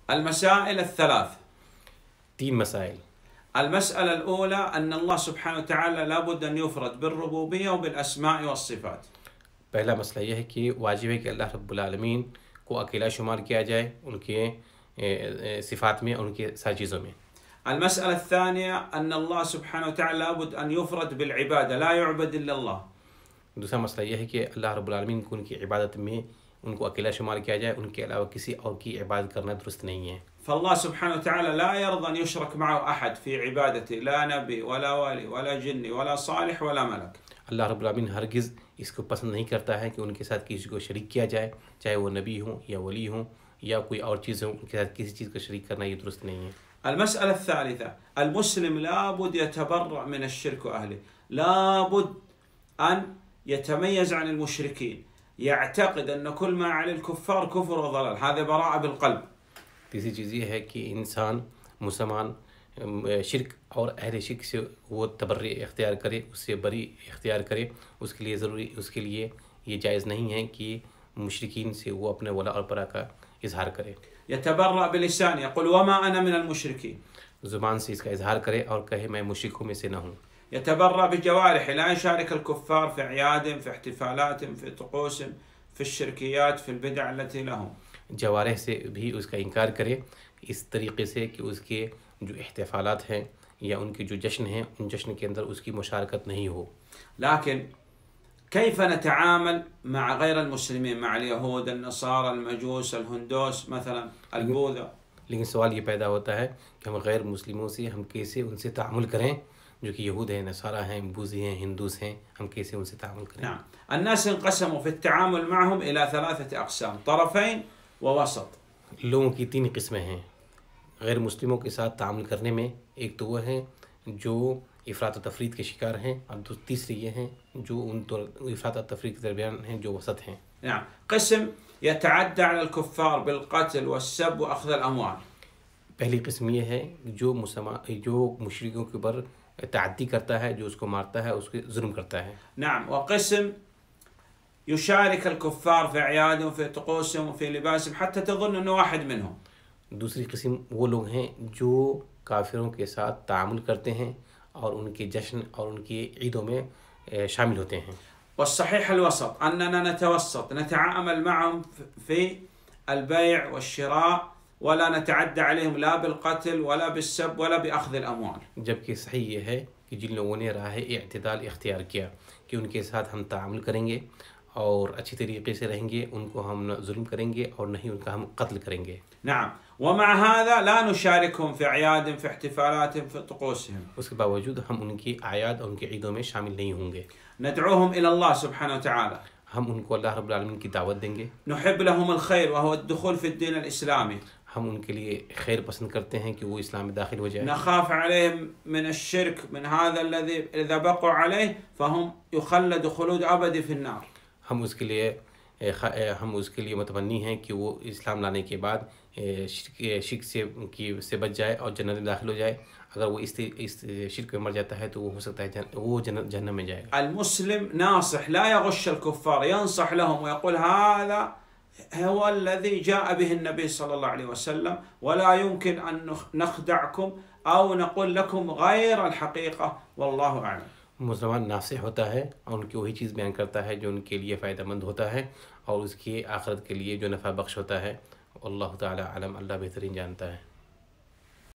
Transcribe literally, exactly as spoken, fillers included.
المسائل الثلاث. تین مسائل. المسألة الأولى أن الله سبحانه وتعالى لابد أن يفرد بالربوبية وبالأسماء والصفات. پہلا مسئلہ یہ ہے کہ واجب ہے کہ اللہ رب العالمین کو اکیلا شمار کیا جائے ان کے صفات میں اور ان کے ساری چیزوں میں. المسألة الثانية أن الله سبحانه وتعالى لابد أن يفرد بالعبادة لا يعبد إلا الله. دوسرا مسئلہ یہ ہے کہ اللہ رب العالمین کو ان کی عبادت میں ان کو اکیلا شمار کیا جائے، ان کے علاوہ کسی اور کی عبادت کرنا درست نہیں ہے. فالله سبحانه وتعالى لا يرضى أن يشرك معه أحد في عبادته، لا نبي ولا ولي ولا جني ولا صالح ولا ملك. اللہ رب العالمین ہرگز اس کو پسند نہیں کرتا ہے کہ ان کے ساتھ کسی کو شریک کیا جائے، چاہے وہ نبی ہوں یا ولی ہوں یا کوئی اور چیز ہوں، ان کے ساتھ کسی چیز کو شریک کرنا یہ درست نہیں ہے. المسألة الثالثة المسلم لابد يتبرأ من الشرك وأهله، لابد أن يتميز عن المشركين، يعتقد أن كل ما على الكفار كفر وضلال، هذا براءة بالقلب. تیسری چیز یہ ہے کہ انسان مسلمان شرک اور اہل شرک سے وہ تبرئ اختیار کرے، اس سے بری اختیار کرے. اس کے لیے ضروری اس کے لیے یہ جائز نہیں ہے کہ مشرکین سے وہ اپنے ولا اور برا کا اظہار کرے. يتبرأ بلسان يقول وما أنا من المشركين، زبان سے اس کا اظہار کرے اور کہے میں مشرکوں میں سے نہ ہوں. يتبرأ بجوارح لا يشارك الكفار في أعيادهم في احتفالاتهم في طقوسهم في الشركيات في البدع التي لهم. جوارح سے بھی اس کا انکار کرے اس طریقے سے کہ اس کے جو احتفالات ہیں یا ان کے جو جشن ہیں ان جشن کے اندر اس کی مشارکت نہیں ہو. لكن كيف نتعامل مع غير المسلمين، مع اليهود النصارى المجوس الهندوس مثلا البوذا؟ لیکن سوال یہ پیدا ہوتا ہے کہ ہم غیر مسلموں سے ہم کیسے ان سے تعامل کریں، جو کہ یہود ہیں، نصارہ ہیں، بوذی ہیں، ہندوس ہیں، ہم کیسے ان سے تعامل کریں. نعم. الناس انقسموا في التعامل معهم إلى ثلاثة أقسام، طرفين ووسط. لوگوں کی تین قسمیں ہیں غیر مسلموں کے ساتھ تعامل کرنے میں. ایک تو وہ ہیں جو افراط و تفرید کے شکار ہیں، اور تیسری یہ ہیں جو ان افراط و تفرید کے درمیان ہیں، جو وسط ہیں. نعم. قسم يتعدى على الكفار بالقتل والسب وأخذ الأموال. پہلی قسم یہ ہے جو مسلمان جو مشرکوں کے اوپر تعدی کرتا ہے، جو اس کو مارتا ہے، اس کے ظلم کرتا ہے. نعم. وقسم يشارك الكفار في أعيادهم في طقوسهم وفي لباسهم حتى تظن أنه واحد منهم. دوسری قسم وہ لوگ ہیں جو کافروں کے ساتھ تعامل کرتے ہیں اور ان کے جشن اور ان کی عیدوں میں شامل ہوتے ہیں. والصحيح الوسط أننا نتوسط نتعامل معهم في البيع والشراء ولا نتعدى عليهم لا بالقتل ولا بالسب ولا بأخذ الأموال. جبکہ صحیح یہ ہے کہ جن لوگوں نے راہ اعتدال اختیار کیا کہ ان کے ساتھ ہم تعامل کریں گے اور اچھی طریقے سے رہیں گے، ان کو ہم نہ ظلم کریں گے اور نہ ہی ان کا ہم قتل کریں گے. نعم. ومع هذا لا نشاركهم في أعيادهم في احتفالاتهم في طقوسهم. اس کے باوجود ہم ان کی اعیاد اور ان کی عیدوں میں شامل نہیں ہوں گے. ندعوهم إلى الله سبحانه وتعالى. ہم ان کو اللہ رب العالمین کی دعوت دیں گے. نحب لهم الخير وهو الدخول في الدين الإسلامي. ہم ان کے لیے خیر پسند کرتے ہیں کہ وہ اسلام میں داخل ہو جائے. نخاف عليهم من الشرك من هذا الذي إذا بقوا عليه فهم يخلد خلود أبدي في النار. ہم اس کے لیے ہم اس کے لیے متمنی ہیں کہ وہ اسلام لانے کے بعد شرک سے کی سے بچ جائے اور جنت میں داخل ہو جائے. اگر وہ اس اس شرک میں مر جاتا ہے تو وہ ہو سکتا ہے وہ جنت جہنم میں جائے گا. المسلم ناصح لا يغش الكفار، ينصح لهم ويقول هذا هو الذي جاء به النبي صلى الله عليه وسلم ولا يمكن أن نخدعكم أو نقول لكم غير الحقيقة والله أعلم. مسلمان ناصح ہوتا ہے اور ان کی وہی چیز بیان کرتا ہے جو ان کے لیے فائدہ مند ہوتا ہے اور اس کی آخرت کے لیے جو نفع بخش ہوتا ہے. اللہ تعالی علم، اللہ بہترین جانتا ہے.